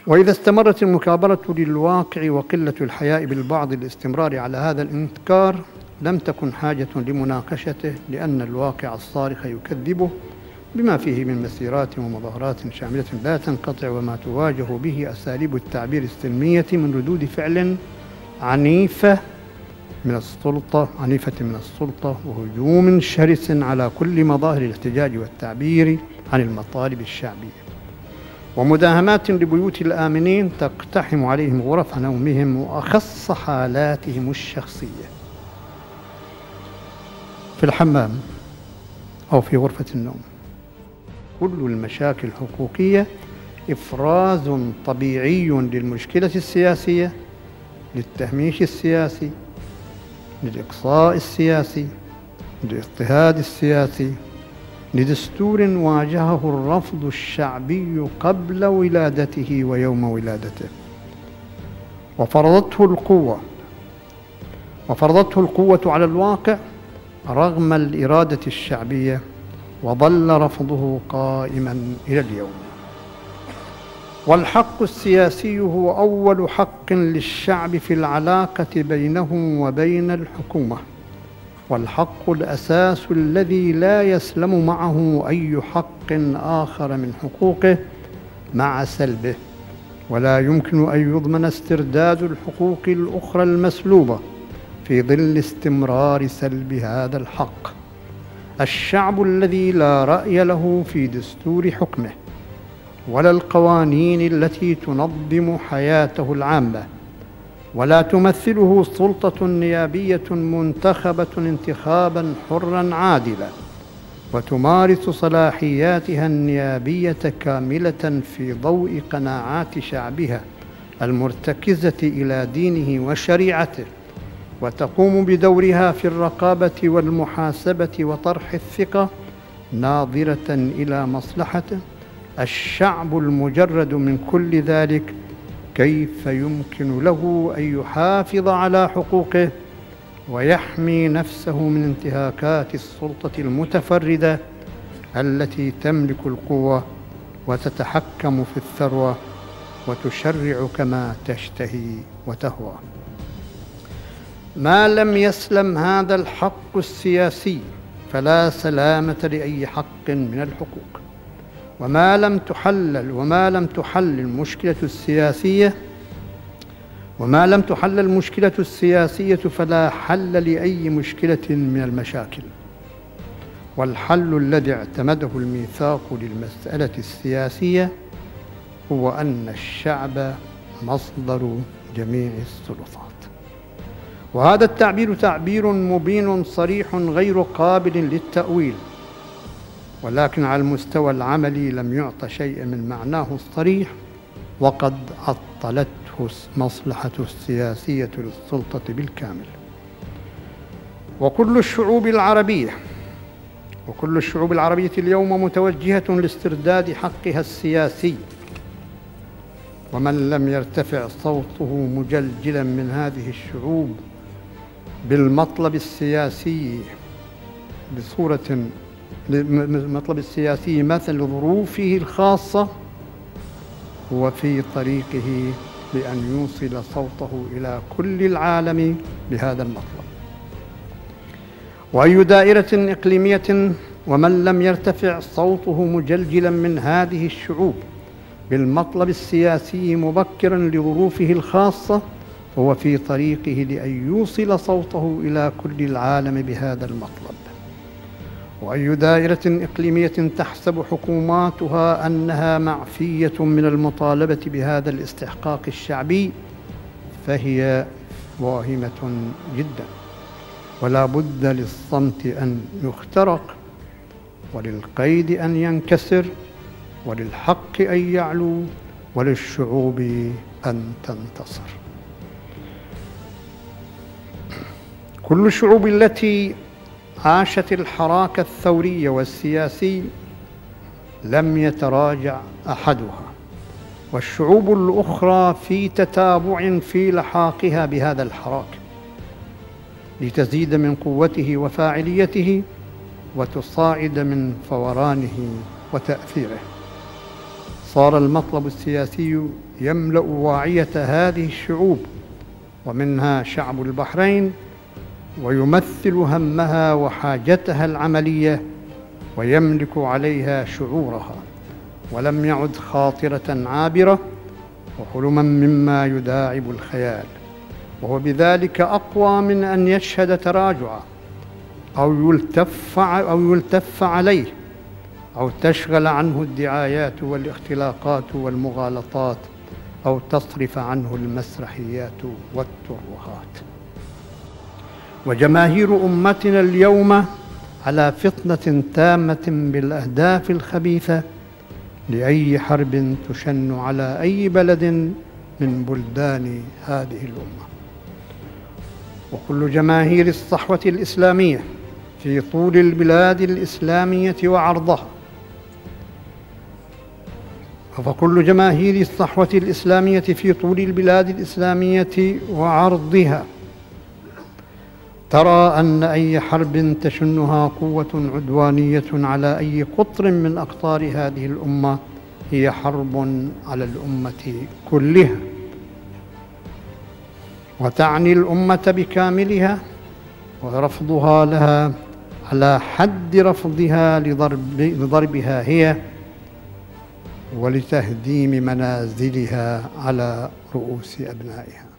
وإذا استمرت المكابرة للواقع وقلة الحياء بالبعض الاستمرار على هذا الانكار لم تكن حاجة لمناقشته، لأن الواقع الصارخ يكذبه بما فيه من مسيرات ومظاهرات شاملة لا تنقطع، وما تواجه به أساليب التعبير السلمية من ردود فعل عنيفة من السلطة وهجوم شرس على كل مظاهر الاحتجاج والتعبير عن المطالب الشعبية، ومداهمات لبيوت الآمنين تقتحم عليهم غرف نومهم وأخص حالاتهم الشخصية في الحمام أو في غرفة النوم. كل المشاكل الحقوقية إفراز طبيعي للمشكلة السياسية، للتهميش السياسي، للإقصاء السياسي، للاضطهاد السياسي، لدستور واجهه الرفض الشعبي قبل ولادته ويوم ولادته، وفرضته القوة على الواقع رغم الإرادة الشعبية، وظل رفضه قائما إلى اليوم. والحق السياسي هو أول حق للشعب في العلاقة بينه وبين الحكومة، والحق الأساس الذي لا يسلم معه أي حق آخر من حقوقه مع سلبه، ولا يمكن أن يضمن استرداد الحقوق الأخرى المسلوبة في ظل استمرار سلب هذا الحق. الشعب الذي لا رأي له في دستور حكمه ولا القوانين التي تنظم حياته العامة، ولا تمثله سلطة نيابية منتخبة انتخابا حرا عادلا وتمارس صلاحياتها النيابية كاملة في ضوء قناعات شعبها المرتكزة إلى دينه وشريعته، وتقوم بدورها في الرقابة والمحاسبة وطرح الثقة ناظرة إلى مصلحته. الشعب المجرد من كل ذلك كيف يمكن له أن يحافظ على حقوقه ويحمي نفسه من انتهاكات السلطة المتفردة التي تملك القوة وتتحكم في الثروة وتشرع كما تشتهي وتهوى؟ ما لم يسلم هذا الحق السياسي فلا سلامة لأي حق من الحقوق، وما لم تحل المشكلة السياسية فلا حل لأي مشكلة من المشاكل. والحل الذي اعتمده الميثاق للمسألة السياسية هو أن الشعب مصدر جميع السلطات. وهذا التعبير تعبير مبين صريح غير قابل للتأويل، ولكن على المستوى العملي لم يعط شيء من معناه الصريح، وقد عطلته مصلحة السياسية للسلطة بالكامل. وكل الشعوب العربية اليوم متوجهة لاسترداد حقها السياسي، ومن لم يرتفع صوته مجلجلا من هذه الشعوب بالمطلب السياسي مثل ظروفه الخاصة، هو في طريقه لأن يوصل صوته إلى كل العالم بهذا المطلب. وأي دائرة إقليمية ومن لم يرتفع صوته مجلجلا من هذه الشعوب بالمطلب السياسي مبكرا لظروفه الخاصة هو في طريقه لأن يوصل صوته إلى كل العالم بهذا المطلب. وأي دائرة إقليمية تحسب حكوماتها أنها معفية من المطالبة بهذا الاستحقاق الشعبي فهي واهمة جدا، ولا بد للصمت أن يخترق، وللقيد أن ينكسر، وللحق أن يعلو، وللشعوب أن تنتصر. كل الشعوب التي عاشت الحراك الثوري والسياسي لم يتراجع أحدها، والشعوب الأخرى في تتابع في لحاقها بهذا الحراك لتزيد من قوته وفاعليته وتصاعد من فورانه وتأثيره. صار المطلب السياسي يملأ واعية هذه الشعوب ومنها شعب البحرين، ويمثل همها وحاجتها العملية، ويملك عليها شعورها، ولم يعد خاطرة عابرة وحلما مما يداعب الخيال، وهو بذلك أقوى من أن يشهد تراجعا أو يلتف عليه أو تشغل عنه الدعايات والاختلاقات والمغالطات أو تصرف عنه المسرحيات والترهات. وجماهير أمتنا اليوم على فطنة تامة بالأهداف الخبيثة لأي حرب تشن على أي بلد من بلدان هذه الأمة. وكل جماهير الصحوة الإسلامية في طول البلاد الإسلامية وعرضها، فكل جماهير الصحوة الإسلامية في طول البلاد الإسلامية وعرضها ترى أن أي حرب تشنها قوة عدوانية على أي قطر من أقطار هذه الأمة هي حرب على الأمة كلها، وتعني الأمة بكاملها، ورفضها لها على حد رفضها لضربها هي ولتهديم منازلها على رؤوس أبنائها.